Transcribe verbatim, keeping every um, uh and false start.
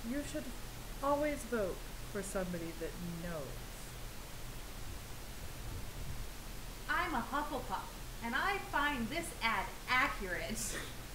You should always vote for somebody that knows. I'm a Hufflepuff, and I find this ad accurate.